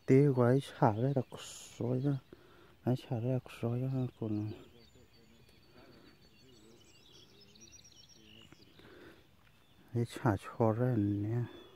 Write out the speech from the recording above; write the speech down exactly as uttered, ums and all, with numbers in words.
tí quái xả ra đặc sói ra ấy xả ra đặc sói ra còn ấy xả cho ra nè